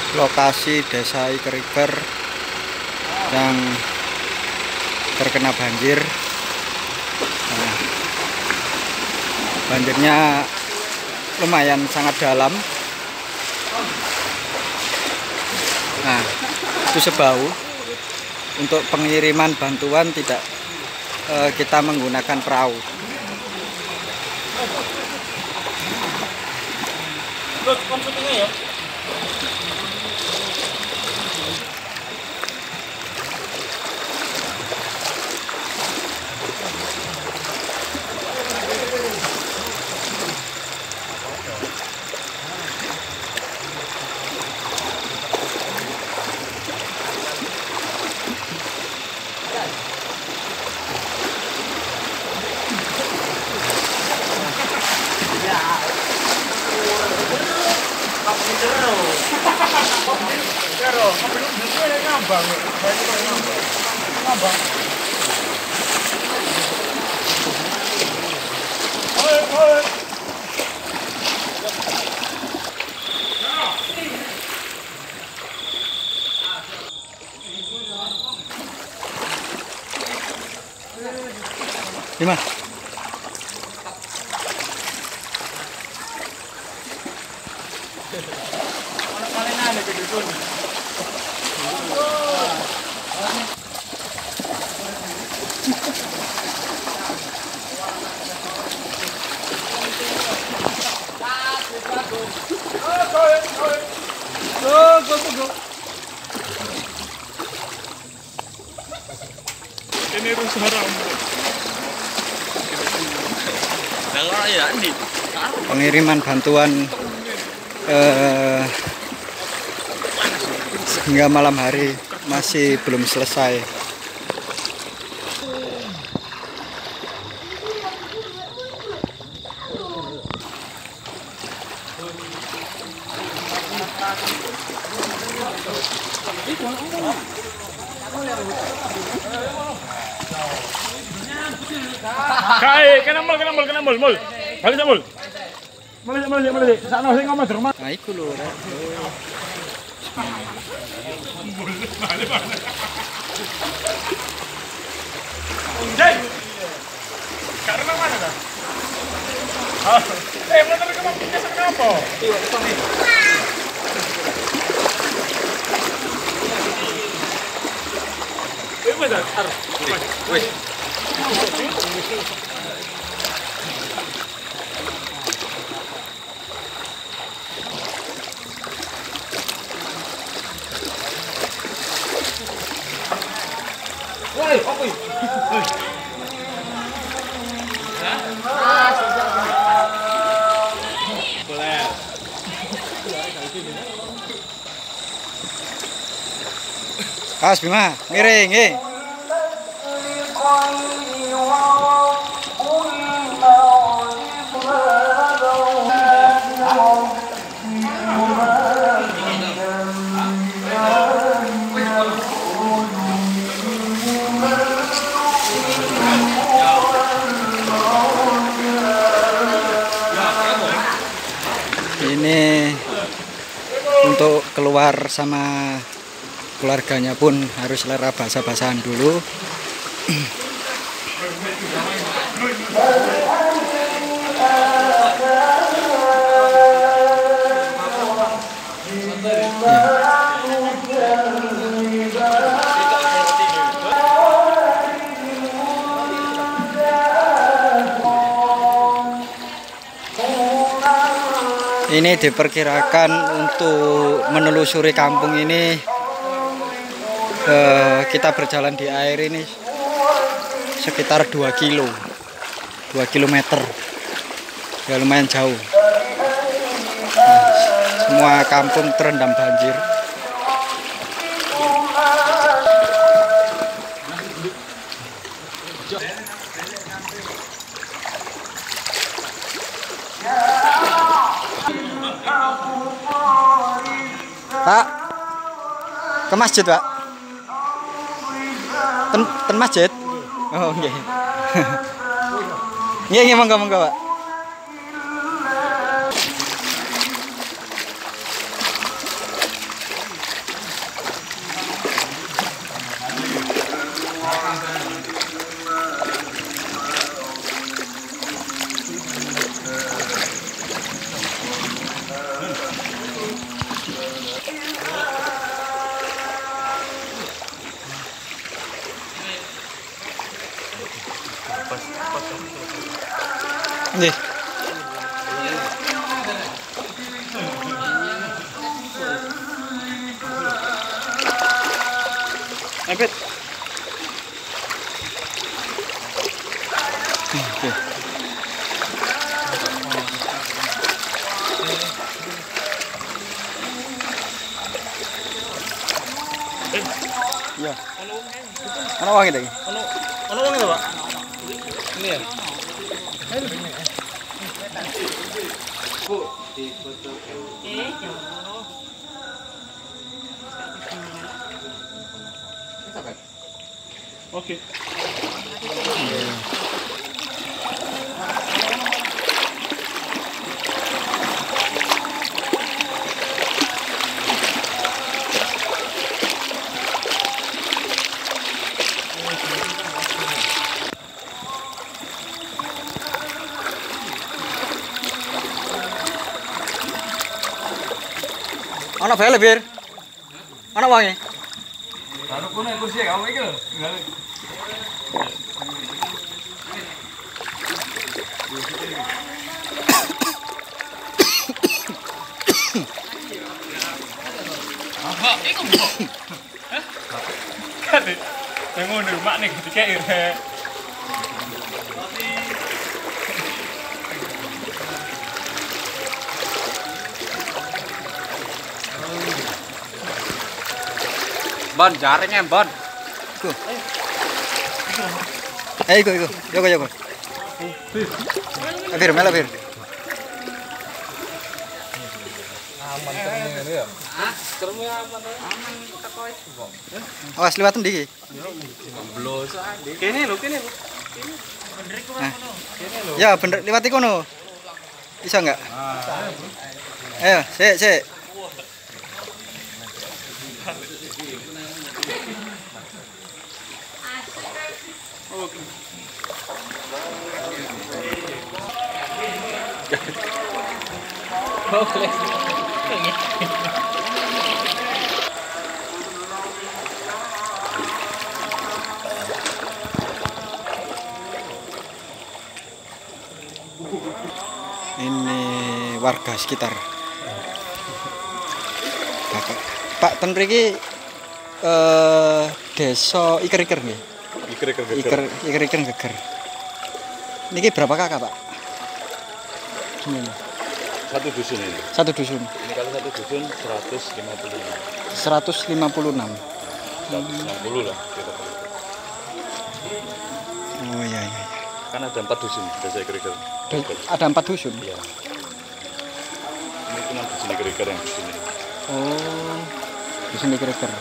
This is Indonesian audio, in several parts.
lokasi Desa Ikeriker yang terkena banjir. Nah, banjirnya lumayan sangat dalam. Nah, itu sebau. Untuk pengiriman bantuan tidak kita menggunakan perahu. Ya. Gimana? Ini rusuh rambut. Pengiriman bantuan hingga malam hari masih belum selesai. Kai, kena mul. Balik mul. Balik. Sana sing ngomong rumah. Nah, iku lho, Rek. Jai. Karena mana dah? Motor kamu punya kenapa? Iya, ketemu. Betul, harus. Wes. Woi, apa ini? Boleh. Kas Bima, miring, nggih. Ini untuk keluar sama keluarganya pun harus lera basah-basahan dulu. Ini diperkirakan untuk menelusuri kampung ini, kita berjalan di air ini sekitar 2 kilometer, ya lumayan jauh. Nah, semua kampung terendam banjir. Pak, ke masjid, Pak. Ten masjid? Oh, nggih. Nggih, monggo, Pak. Nggih. Empit. Oke. Iya. Ana wangi iki. Ono wong itu, Pak. Ini ya. Bu, di foto. Oke. Ana bae lebir. Ana wangi. Lalu kono kursi kamu iki lho. Apa? Iku mbok. Hah? Kan. Ngono mak ning dikeki rek. Bon, jaringnya Bon. Iku. Iku. Joko. Lebir, melo lebir. Aman ternyata ya. Hah? Termu aman. Aman teko wis kok. Awas liwat endi iki? Blos. Kene lho. Bener iku kono. Ya, bener liwat iku kono. Bisa enggak? Ayo, sik. Ini warga sekitar. Pak ten mriki desa Iker-iker nggih. Iker-iker geger. Niki berapa kakak, Pak? Ini. Satu dusun ini. Satu dusun. Ini kalau satu dusun 156. 156. 160 lah kita. Oh iya. Kan ada 4 dusun desa Iker-iker. Ada 4 dusun. Iya. Ini cuma dusun Iker-iker yang di sini. Oh. Dusun Iker-iker.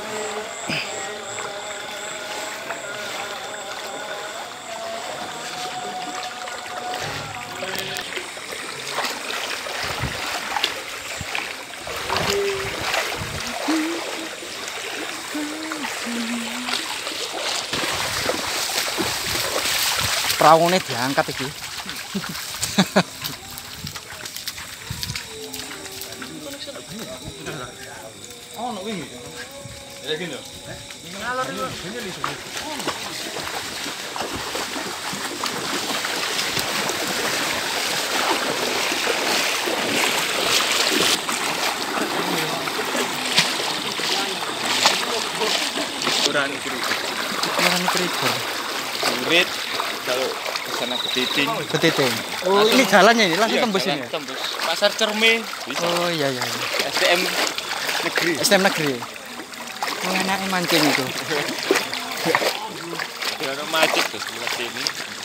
Praune diangkat iki. Oh, no wingi. Ya gini. Ngalor iki. Kurang Iker-iker. Murid kalau ke sana Betiting. Betiting. Oh, ini jalannya ini langsung tembus ini. Tembus. Pasar Cerme bisa. Oh iya. STM negeri. STM negeri. Oh, enaknya mancing itu. Ya ada macet terus lewat sini.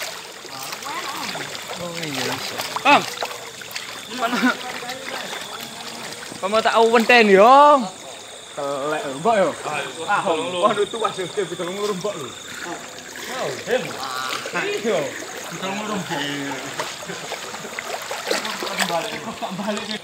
Oh iya. Bang. Kamu tak wenten yo. Kelek mbok yo. Wah, itu wae kita ngurung mbok lho. Oh, hem. Iyo. Kita ngurung mbok. Balik.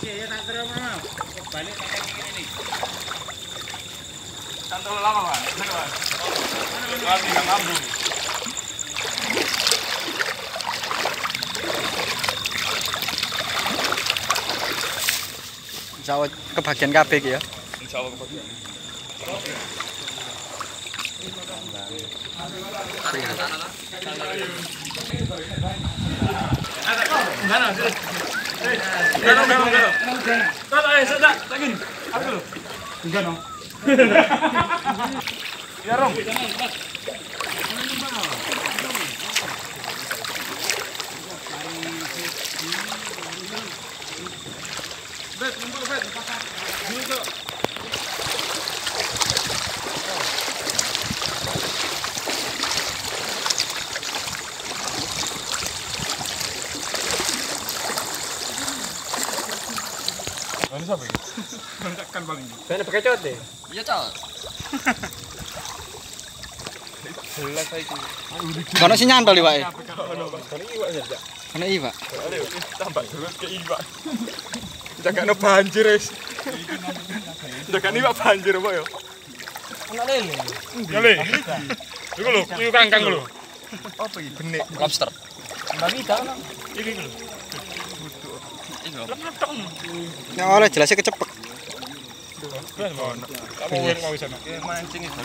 ya tak terus mana. Balik tak kiri nih. Santai lama, Pak. Mana tidak mampu. Insya Allah kebagian kabeh iki ya. Insya Allah kebagian. Ini siapa ya? Kan paling. Saya pakai cot deh. Iya, Cok. Jelas saiki. Kono sing nyantol iwake. Kan iwak saja. Kono iwak. Tambah terus ke iwak. Jagakno banjir wis. Jagakno iwak banjir apa ya? Anak lele. Lele. Iku lho, iku kangkang lho. Apa iki benik? Lobster. Mbak Vita kan. Iki lho. Nek oleh jelasnya kecepek. Kamu mau sana. Mancing itu.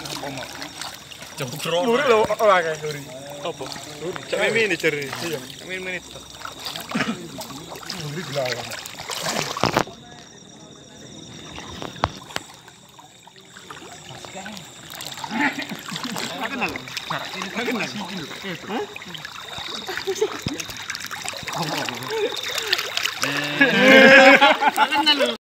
Luri lho, ora kae luri. Apa? Luri. Cak mini jeri. Iya. Mini itu. Luri gelawan. Kenal lu.